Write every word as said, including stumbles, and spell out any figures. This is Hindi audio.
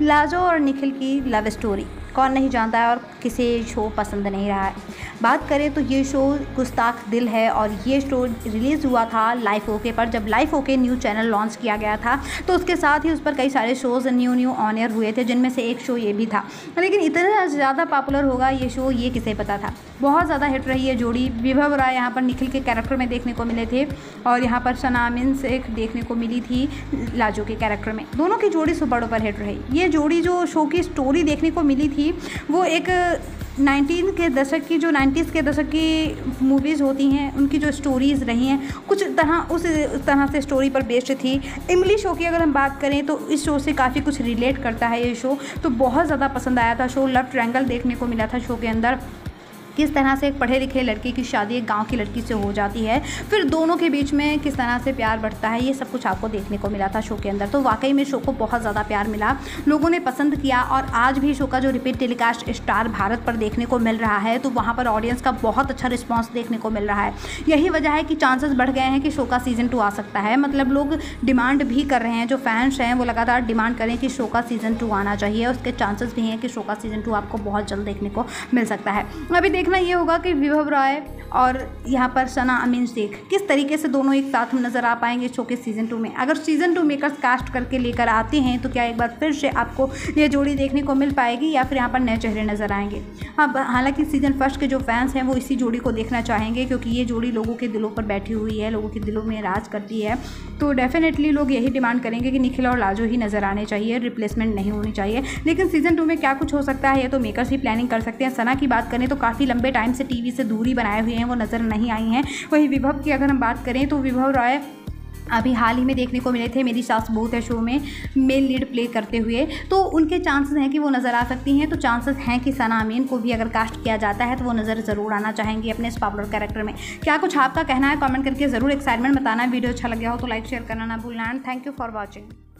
लाजो और निखिल की लव स्टोरी कौन नहीं जानता है और किसे शो पसंद नहीं रहा है। बात करें तो ये शो गुस्ताख दिल है और ये शो रिलीज़ हुआ था लाइफ ओके पर। जब Life OK new channel launch किया गया था तो उसके साथ ही उस पर कई सारे shows new new on air हुए थे, जिनमें से एक शो ये भी था। लेकिन इतना ज़्यादा पॉपुलर होगा ये शो ये किसे पता था। बहुत ज़्यादा हिट रही है जोड़ी। विभव राय यहाँ पर निखिल के कैरेक्टर में देखने को मिले थे और यहाँ पर सना अमीन शेख देखने को मिली थी लाजो के कैरेक्टर में। दोनों की जोड़ी सुपर डुपर हिट रही। ये जोड़ी जो शो की स्टोरी देखने को मिली थी वो एक नाइनटीन के दशक की जो नाइन्टीज़ के दशक की मूवीज़ होती हैं उनकी जो स्टोरीज़ रही हैं कुछ तरह उस तरह से स्टोरी पर बेस्ड थी। इमली शो की अगर हम बात करें तो इस शो से काफ़ी कुछ रिलेट करता है ये शो, तो बहुत ज़्यादा पसंद आया था शो। लव ट्रायंगल देखने को मिला था शो के अंदर, किस तरह से एक पढ़े लिखे लड़के की शादी एक गांव की लड़की से हो जाती है, फिर दोनों के बीच में किस तरह से प्यार बढ़ता है, ये सब कुछ आपको देखने को मिला था शो के अंदर। तो वाकई में शो को बहुत ज़्यादा प्यार मिला, लोगों ने पसंद किया और आज भी शो का जो रिपीट टेलीकास्ट स्टार भारत पर देखने को मिल रहा है तो वहाँ पर ऑडियंस का बहुत अच्छा रिस्पॉन्स देखने को मिल रहा है। यही वजह है कि चांसेस बढ़ गए हैं कि शो का सीज़न टू आ सकता है। मतलब लोग डिमांड भी कर रहे हैं, जो फैंस हैं वो लगातार डिमांड करें कि शो का सीज़न टू आना चाहिए। उसके चांसेस भी हैं कि शो का सीज़न टू आपको बहुत जल्द देखने को मिल सकता है। अभी देखना ये होगा कि विभव राय और यहाँ पर सना अमीन शेख किस तरीके से दोनों एक साथ नज़र आ पाएंगे शो के सीज़न टू में। अगर सीज़न टू मेकर्स कास्ट करके लेकर आते हैं तो क्या एक बार फिर से आपको ये जोड़ी देखने को मिल पाएगी या फिर यहाँ पर नए चेहरे नज़र आएंगे। हाँ, हालांकि सीज़न फर्स्ट के जो फैंस हैं वो इसी जोड़ी को देखना चाहेंगे क्योंकि ये जोड़ी लोगों के दिलों पर बैठी हुई है, लोगों के दिलों में राज करती है। तो डेफिनेटली लोग यही डिमांड करेंगे कि निखिल और लाजो ही नज़र आने चाहिए, रिप्लेसमेंट नहीं होनी चाहिए। लेकिन सीज़न टू में क्या कुछ हो सकता है ये तो मेकर्स ही प्लानिंग कर सकते हैं। सना की बात करें तो काफ़ी लंबे टाइम से टीवी से दूरी बनाए हुए हैं, वो नज़र नहीं आई हैं। वहीं विभव की अगर हम बात करें तो विभव राय अभी हाल ही में देखने को मिले थे मेरी सास बहू है शो में मेल लीड प्ले करते हुए, तो उनके चांसेस हैं कि वो नज़र आ सकती हैं। तो चांसेस हैं कि सना अमीन को भी अगर कास्ट किया जाता है तो वो नज़र ज़रूर आना चाहेंगी अपने इस पॉपुलर कैरेक्टर में। क्या कुछ आपका कहना है कमेंट करके ज़रूर एक्साइटमेंट बताना। वीडियो अच्छा लग गया हो तो लाइक शेयर करना ना भूलना। And thank you for watching.